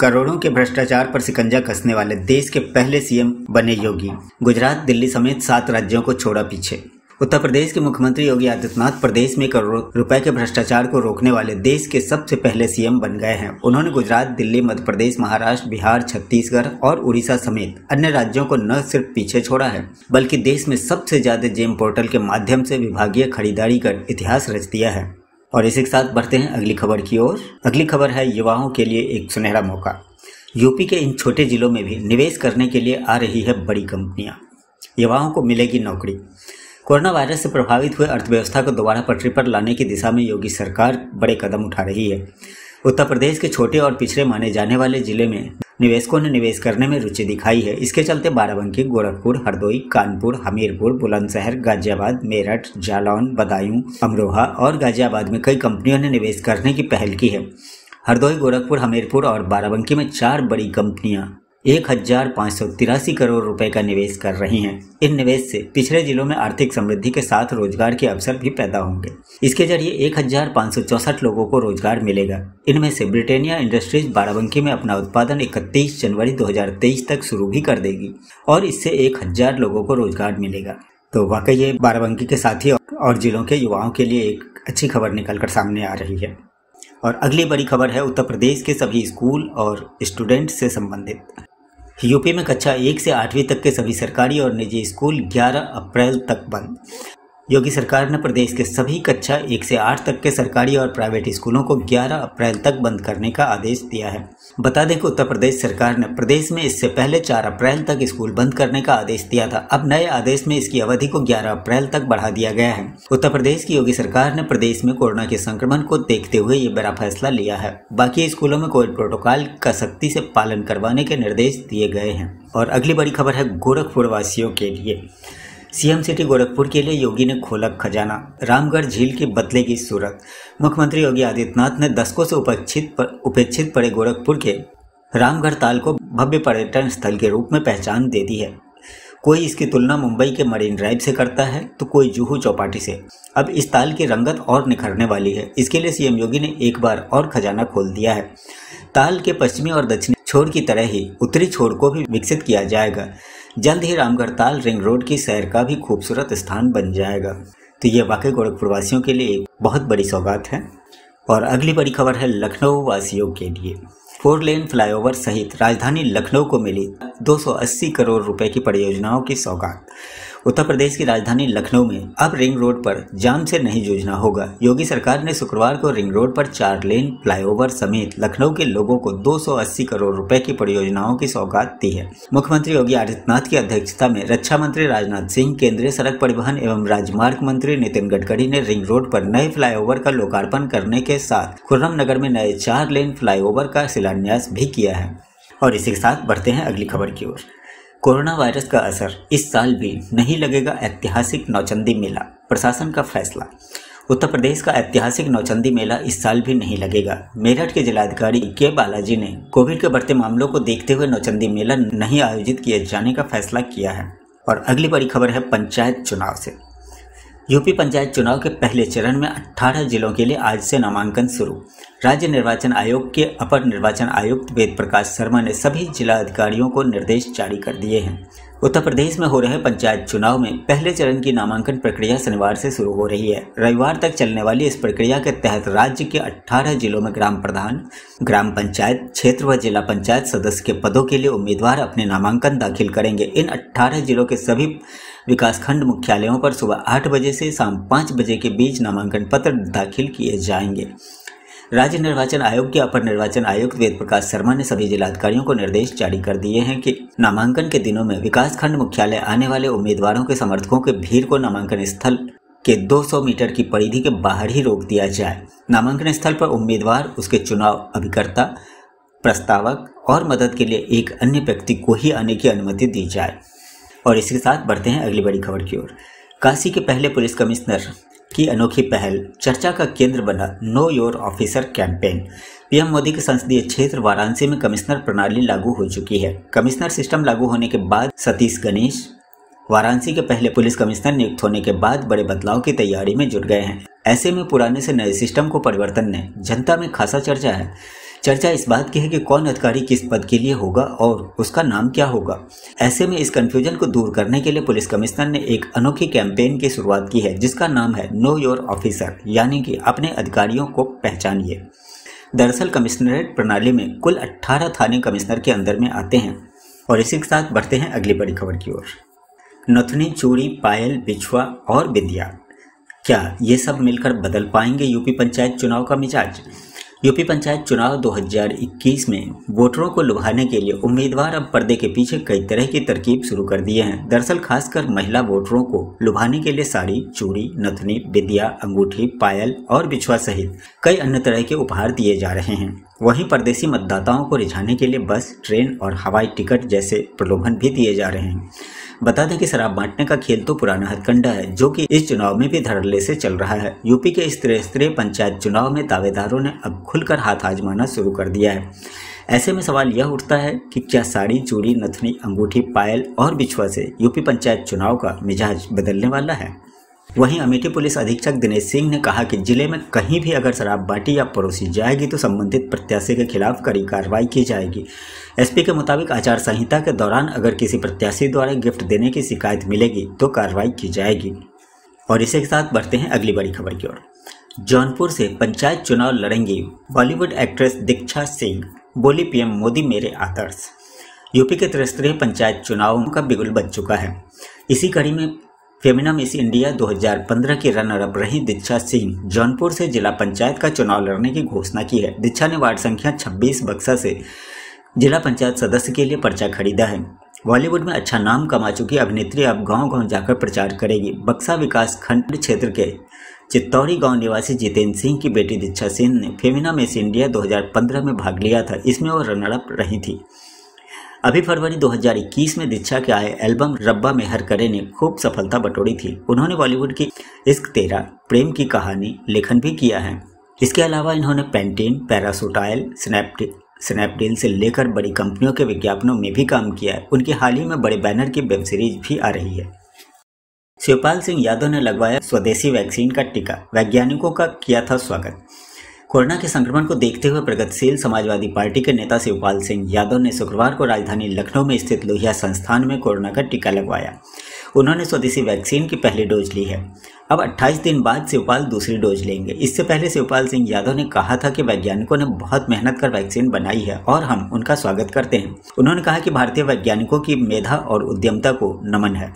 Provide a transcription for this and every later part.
करोड़ों के भ्रष्टाचार पर शिकंजा कसने वाले देश के पहले सीएम बने योगी। गुजरात, दिल्ली समेत 7 राज्यों को छोड़ा पीछे। उत्तर प्रदेश के मुख्यमंत्री योगी आदित्यनाथ प्रदेश में करोड़ों रुपए के भ्रष्टाचार को रोकने वाले देश के सबसे पहले सीएम बन गए हैं। उन्होंने गुजरात, दिल्ली, मध्य प्रदेश, महाराष्ट्र, बिहार, छत्तीसगढ़ और उड़ीसा समेत अन्य राज्यों को न सिर्फ पीछे छोड़ा है, बल्कि देश में सबसे ज्यादा जेम पोर्टल के माध्यम से विभागीय खरीदारी कर इतिहास रच दिया है। और इसी के साथ बढ़ते हैं अगली खबर की ओर। अगली खबर है युवाओं के लिए एक सुनहरा मौका। यूपी के इन छोटे जिलों में भी निवेश करने के लिए आ रही है बड़ी कंपनियां। युवाओं को मिलेगी नौकरी। कोरोना वायरस से प्रभावित हुए अर्थव्यवस्था को दोबारा पटरी पर लाने की दिशा में योगी सरकार बड़े कदम उठा रही है। उत्तर प्रदेश के छोटे और पिछड़े माने जाने वाले जिले में निवेशकों ने निवेश करने में रुचि दिखाई है। इसके चलते बाराबंकी, गोरखपुर, हरदोई, कानपुर, हमीरपुर, बुलंदशहर, गाजियाबाद, मेरठ, जालौन, बदायूं, अमरोहा और गाजियाबाद में कई कंपनियों ने निवेश करने की पहल की है। हरदोई, गोरखपुर, हमीरपुर और बाराबंकी में 4 बड़ी कंपनियां 1583 करोड़ रुपए का निवेश कर रही हैं। इन निवेश से पिछड़े जिलों में आर्थिक समृद्धि के साथ रोजगार के अवसर भी पैदा होंगे। इसके जरिए 1564 लोगों को रोजगार मिलेगा। इनमें से ब्रिटेनिया इंडस्ट्रीज बाराबंकी में अपना उत्पादन 31 जनवरी 2023 तक शुरू भी कर देगी और इससे 1000 लोगों को रोजगार मिलेगा। तो वाकई ये बाराबंकी के साथी और जिलों के युवाओं के लिए एक अच्छी खबर निकलकर सामने आ रही है। और अगली बड़ी खबर है उत्तर प्रदेश के सभी स्कूल और स्टूडेंट से संबंधित। यूपी में कक्षा 1 से 8वीं तक के सभी सरकारी और निजी स्कूल 11 अप्रैल तक बंद। योगी सरकार ने प्रदेश के सभी कक्षा 1 से 8 तक के सरकारी और प्राइवेट स्कूलों को 11 अप्रैल तक बंद करने का आदेश दिया है। बता दें कि उत्तर प्रदेश सरकार ने प्रदेश में इससे पहले 4 अप्रैल तक स्कूल बंद करने का आदेश दिया था। अब नए आदेश में इसकी अवधि को 11 अप्रैल तक बढ़ा दिया गया है। उत्तर प्रदेश की योगी सरकार ने प्रदेश में कोरोना के संक्रमण को देखते हुए ये बड़ा फैसला लिया है। बाकी स्कूलों में कोविड प्रोटोकॉल का सख्ती से पालन करवाने के निर्देश दिए गए हैं। और अगली बड़ी खबर है गोरखपुर वासियों के लिए। सीएम सिटी गोरखपुर के लिए योगी ने खोला खजाना। रामगढ़ झील की बदलेगी सूरत। मुख्यमंत्री योगी आदित्यनाथ ने दशकों से उपेक्षित पड़े गोरखपुर के रामगढ़ ताल को भव्य पर्यटन स्थल के रूप में पहचान दे दी है। कोई इसकी तुलना मुंबई के मरीन ड्राइव से करता है तो कोई जुहू चौपाटी से। अब इस ताल की रंगत और निखरने वाली है। इसके लिए सीएम योगी ने एक बार और खजाना खोल दिया है। ताल के पश्चिमी और दक्षिणी छोर की तरह ही उत्तरी छोर को भी विकसित किया जाएगा। जल्द ही रामगढ़ ताल रिंग रोड की सैर का भी खूबसूरत स्थान बन जाएगा। तो ये वाकई गोरखपुर वासियों के लिए एक बहुत बड़ी सौगात है। और अगली बड़ी खबर है लखनऊ वासियों के लिए। 4 लेन फ्लाईओवर सहित राजधानी लखनऊ को मिली 280 करोड़ रुपए की परियोजनाओं की सौगात। उत्तर प्रदेश की राजधानी लखनऊ में अब रिंग रोड पर जाम से नहीं जूझना होगा। योगी सरकार ने शुक्रवार को रिंग रोड पर 4 लेन फ्लाईओवर समेत लखनऊ के लोगों को 280 करोड़ रुपए की परियोजनाओं की सौगात दी है। मुख्यमंत्री योगी आदित्यनाथ की अध्यक्षता में रक्षा मंत्री राजनाथ सिंह, केंद्रीय सड़क परिवहन एवं राजमार्ग मंत्री नितिन गडकरी ने रिंग रोड पर नए फ्लाईओवर का लोकार्पण करने के साथ खुर्रम नगर में नए 4 लेन फ्लाईओवर का शिलान्यास भी किया है। और इसी के साथ बढ़ते हैं अगली खबर की ओर। कोरोना वायरस का असर इस साल भी नहीं लगेगा ऐतिहासिक नौचंदी मेला, प्रशासन का फैसला। उत्तर प्रदेश का ऐतिहासिक नौचंदी मेला इस साल भी नहीं लगेगा। मेरठ के जिलाधिकारी के बालाजी ने कोविड के बढ़ते मामलों को देखते हुए नौचंदी मेला नहीं आयोजित किए जाने का फैसला किया है। और अगली बड़ी खबर है पंचायत चुनाव से। यूपी पंचायत चुनाव के पहले चरण में 18 जिलों के लिए आज से नामांकन शुरू। राज्य निर्वाचन आयोग के अपर निर्वाचन आयुक्त वेद प्रकाश शर्मा ने सभी जिला अधिकारियों को निर्देश जारी कर दिए हैं। उत्तर प्रदेश में हो रहे पंचायत चुनाव में पहले चरण की नामांकन प्रक्रिया शनिवार से शुरू हो रही है। रविवार तक चलने वाली इस प्रक्रिया के तहत राज्य के 18 जिलों में ग्राम प्रधान, ग्राम पंचायत क्षेत्र व जिला पंचायत सदस्य के पदों के लिए उम्मीदवार अपने नामांकन दाखिल करेंगे। इन 18 जिलों के सभी विकासखंड मुख्यालयों पर सुबह 8 बजे से शाम 5 बजे के बीच नामांकन पत्र दाखिल किए जाएंगे। राज्य निर्वाचन आयोग के अपर निर्वाचन आयुक्त वेद प्रकाश शर्मा ने सभी जिलाधिकारियों को निर्देश जारी कर दिए हैं कि नामांकन के दिनों में विकासखंड मुख्यालय आने वाले उम्मीदवारों के समर्थकों के भीड़ को नामांकन स्थल के 200 मीटर की परिधि के बाहर ही रोक दिया जाए। नामांकन स्थल पर उम्मीदवार, उसके चुनाव अभिकर्ता, प्रस्तावक और मदद के लिए एक अन्य व्यक्ति को ही आने की अनुमति दी जाए। और इसके साथ बढ़ते हैं अगली बड़ी खबर की ओर। काशी के पहले पुलिस कमिश्नर की अनोखी पहल, चर्चा का केंद्र बना know your officer campaign. PM Modi के संसदीय क्षेत्र वाराणसी में कमिश्नर प्रणाली लागू हो चुकी है। कमिश्नर सिस्टम लागू होने के बाद सतीश गणेश वाराणसी के पहले पुलिस कमिश्नर नियुक्त होने के बाद बड़े बदलाव की तैयारी में जुट गए हैं। ऐसे में पुराने से नए सिस्टम को परिवर्तन ने जनता में खासा चर्चा है। चर्चा इस बात की है कि कौन अधिकारी किस पद के लिए होगा और उसका नाम क्या होगा। ऐसे में इस कंफ्यूजन को दूर करने के लिए पुलिस कमिश्नर ने एक अनोखी कैंपेन की शुरुआत की है जिसका नाम है नो योर ऑफिसर, यानी कि अपने अधिकारियों को पहचानिए। दरअसल कमिश्नरेट प्रणाली में कुल 18 थाने कमिश्नर के अंदर में आते हैं। और इसी के साथ बढ़ते हैं अगली बड़ी खबर की ओर। नथुनी, चूड़ी, पायल, बिछुआ और विद्या, क्या ये सब मिलकर बदल पाएंगे यूपी पंचायत चुनाव का मिजाज? यूपी पंचायत चुनाव 2021 में वोटरों को लुभाने के लिए उम्मीदवार अब पर्दे के पीछे कई तरह की तरकीब शुरू कर दिए हैं। दरअसल खासकर महिला वोटरों को लुभाने के लिए साड़ी, चूड़ी, नथुनी, विद्या, अंगूठी, पायल और बिछुआ सहित कई अन्य तरह के उपहार दिए जा रहे हैं। वहीं परदेशी मतदाताओं को रिझाने के लिए बस, ट्रेन और हवाई टिकट जैसे प्रलोभन भी दिए जा रहे हैं। बता दें कि शराब बांटने का खेल तो पुराना हथकंडा है जो कि इस चुनाव में भी धड़ल्ले से चल रहा है। यूपी के इस त्रिस्तरीय पंचायत चुनाव में दावेदारों ने अब खुलकर हाथ आजमाना शुरू कर दिया है। ऐसे में सवाल यह उठता है कि क्या साड़ी, चूड़ी, नथनी, अंगूठी, पायल और बिछुआ से यूपी पंचायत चुनाव का मिजाज बदलने वाला है? वहीं अमेठी पुलिस अधीक्षक दिनेश सिंह ने कहा कि जिले में कहीं भी अगर शराब बांटी या परोसी जाएगी तो संबंधित प्रत्याशी के खिलाफ कड़ी कार्रवाई की जाएगी। एसपी के मुताबिक आचार संहिता के दौरान अगर किसी प्रत्याशी द्वारा गिफ्ट देने की शिकायत मिलेगी तो कार्रवाई की जाएगी। और इसी के साथ बढ़ते हैं अगली बड़ी खबर की ओर। जौनपुर से पंचायत चुनाव लड़ेंगी बॉलीवुड एक्ट्रेस दीक्षा सिंह, बोली पीएम मोदी मेरे आदर्श। यूपी के त्रिस्तरीय पंचायत चुनावों का बिगुल बज चुका है। इसी कड़ी में फेमिना मिस इंडिया 2015 की रनर अप रही दीक्षा सिंह जौनपुर से जिला पंचायत का चुनाव लड़ने की घोषणा की है। दीक्षा ने वार्ड संख्या 26 बक्सा से जिला पंचायत सदस्य के लिए पर्चा खरीदा है। बॉलीवुड में अच्छा नाम कमा चुकी अभिनेत्री अब गांव-गांव जाकर प्रचार करेगी। बक्सा विकास खंड क्षेत्र के चित्तौरी गांव निवासी जितेंद्र सिंह की बेटी दीक्षा सिंह ने फेमिना मिस इंडिया 2015 में भाग लिया था। इसमें वो रनर अप रही थी। अभी फरवरी 2021 में दीक्षा के आए एल्बम रब्बा मेहर करे ने खूब सफलता बटोरी थी। उन्होंने बॉलीवुड की इश्क तेरा, प्रेम की कहानी लेखन भी किया है। इसके अलावा इन्होंने पेंटीन, पैरासूट ऑयल, स्नैपडील से लेकर बड़ी कंपनियों के विज्ञापनों में भी काम किया है। उनकी हाल ही में बड़े बैनर की वेब सीरीज भी आ रही है। शिवपाल सिंह यादव ने लगवाया स्वदेशी वैक्सीन का टीका, वैज्ञानिकों का किया था स्वागत। कोरोना के संक्रमण को देखते हुए प्रगतिशील समाजवादी पार्टी के नेता शिवपाल सिंह यादव ने शुक्रवार को राजधानी लखनऊ में स्थित लोहिया संस्थान में कोरोना का टीका लगवाया। उन्होंने स्वदेशी वैक्सीन की पहली डोज ली है। अब 28 दिन बाद शिवपाल दूसरी डोज लेंगे। इससे पहले शिवपाल सिंह यादव ने कहा था कि वैज्ञानिकों ने बहुत मेहनत कर वैक्सीन बनाई है और हम उनका स्वागत करते हैं। उन्होंने कहा कि भारतीय वैज्ञानिकों की मेधा और उद्यमता को नमन है।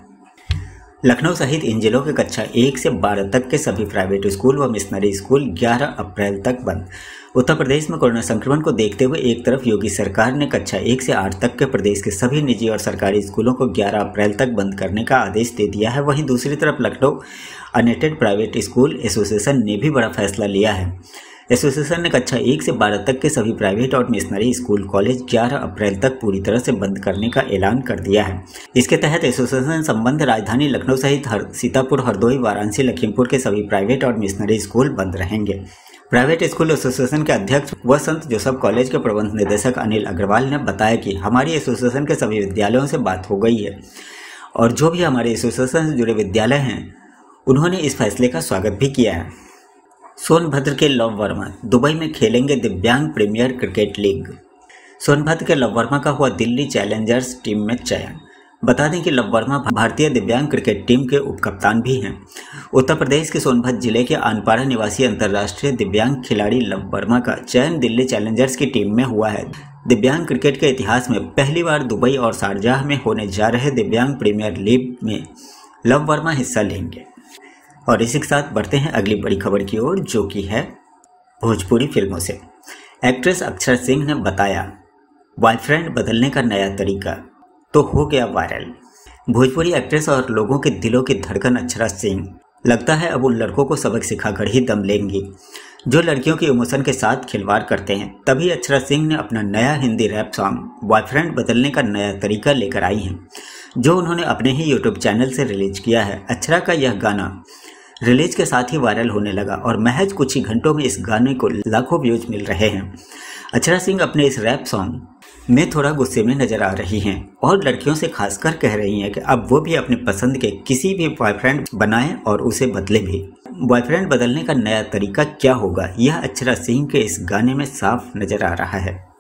लखनऊ सहित इन जिलों के कक्षा 1 से 12 तक के सभी प्राइवेट स्कूल व मिशनरी स्कूल 11 अप्रैल तक बंद। उत्तर प्रदेश में कोरोना संक्रमण को देखते हुए एक तरफ योगी सरकार ने कक्षा 1 से 8 तक के प्रदेश के सभी निजी और सरकारी स्कूलों को 11 अप्रैल तक बंद करने का आदेश दे दिया है। वहीं दूसरी तरफ Lucknow unaided private school association ने भी बड़ा फैसला लिया है। एसोसिएशन ने कक्षा 1 से 12 तक के सभी प्राइवेट और मिशनरी स्कूल कॉलेज 11 अप्रैल तक पूरी तरह से बंद करने का ऐलान कर दिया है। इसके तहत एसोसिएशन संबंध राजधानी लखनऊ सहित सीतापुर, हरदोई, वाराणसी, लखीमपुर के सभी प्राइवेट और मिशनरी स्कूल बंद रहेंगे। प्राइवेट स्कूल एसोसिएशन के अध्यक्ष व संत जोसेफ कॉलेज के प्रबंध निदेशक अनिल अग्रवाल ने बताया कि हमारी एसोसिएशन के सभी विद्यालयों से बात हो गई है और जो भी हमारे एसोसिएशन से जुड़े विद्यालय हैं उन्होंने इस फैसले का स्वागत भी किया है। सोनभद्र के लव वर्मा दुबई में खेलेंगे दिव्यांग प्रीमियर क्रिकेट लीग। सोनभद्र के लव वर्मा का हुआ दिल्ली चैलेंजर्स टीम में चयन। बता दें कि लव वर्मा भारतीय दिव्यांग क्रिकेट टीम के उपकप्तान भी हैं। उत्तर प्रदेश के सोनभद्र जिले के आनपाड़ा निवासी अंतर्राष्ट्रीय दिव्यांग खिलाड़ी लव वर्मा का चयन दिल्ली चैलेंजर्स की टीम में हुआ है। दिव्यांग क्रिकेट के इतिहास में पहली बार दुबई और शारजाह में होने जा रहे दिव्यांग प्रीमियर लीग में लव वर्मा हिस्सा लेंगे। और इसी के साथ बढ़ते हैं अगली बड़ी खबर की ओर, जो कि है भोजपुरी फिल्मों से। एक्ट्रेस अक्षरा सिंह ने बताया बॉयफ्रेंड बदलने का नया तरीका, तो हो गया वायरल। भोजपुरी एक्ट्रेस और लोगों के दिलों की धड़कन अक्षरा सिंह लगता है अब उन लड़कों को सबक सिखाकर ही दम लेंगी जो लड़कियों की इमोशन के साथ खिलवाड़ करते हैं। तभी अक्षरा सिंह ने अपना नया हिंदी रैप सॉन्ग बॉयफ्रेंड बदलने का नया तरीका लेकर आई हैं, जो उन्होंने अपने ही यूट्यूब चैनल से रिलीज किया है। अक्षरा का यह गाना रिलीज के साथ ही वायरल होने लगा और महज कुछ ही घंटों में इस गाने को लाखों व्यूज मिल रहे हैं। अक्षरा सिंह अपने इस रैप सॉन्ग में थोड़ा गुस्से में नजर आ रही हैं और लड़कियों से खासकर कह रही हैं कि अब वो भी अपनी पसंद के किसी भी बॉयफ्रेंड बनाएं और उसे बदले भी। बॉयफ्रेंड बदलने का नया तरीका क्या होगा, यह अक्षरा सिंह के इस गाने में साफ नजर आ रहा है।